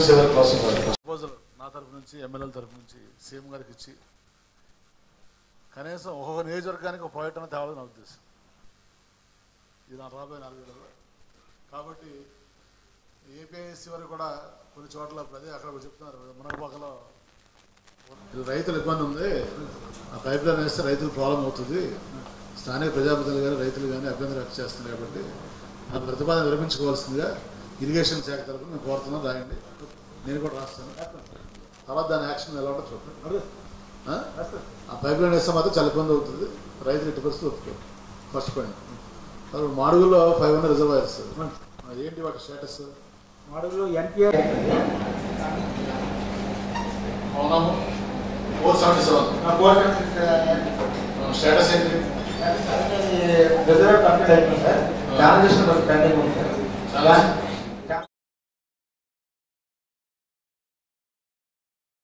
Proposal నా తరఫు నుంచి ఎమ్మెల్యేల తరఫు నుంచి సీఎం గారికి ఇచ్చి కనీసం ఒక్కొక్క నియోజకవర్గానికి ఒక ప్రాజెక్ట్ అనేది తేవాలని నా ఉద్దేశం. ఇది నా రాబోయే 4 ఏళ్ళలో. కాబట్టి ఏపీఐసి వరకు కూడా కొన్ని చోట్ల అదే అక్కడ చెప్తున్నారు మునగపాకలో రైతుల ఇబ్బంది ఉంది, ఆ పైప్ లైన్ వేస్తే రైతులు ప్రాబ్లం అవుతుంది, స్థానిక ప్రజాప్రతినిధులు కానీ రైతులు కానీ అభ్యంతరం వ్యక్తం చేస్తున్నారు. కాబట్టి ఆ ప్రతిపాదన విరమించుకోవాల్సిందిగా ఇరిగేషన్ శాఖ తరఫున మేము కోరుతున్నాం. రాయండి, నేను కూడా రాస్తాను. తర్వాత దాని యాక్షన్ ఎలా ఉంటుందో చూడండి. ఆ పైప్ లైన్ వేస్తే మాత్రం చాలా ఇబ్బంది అవుతుంది, రైతులు ఎట్టి పరిస్థితి ఒప్పుకోండి. First point. తర్వాత మాడుగులో 500 రిజర్వాయర్స్ ఏంటి వాటి స్టేటస్? మాడుగులో ఎన్టీఆర్ 477 స్టేటస్ ఏంటి? రిజర్వ్ కంప్లీట్ అయిపోయింది సార్. ట్రాన్సాక్షన్ పెండింగ్ ఉంది సార్.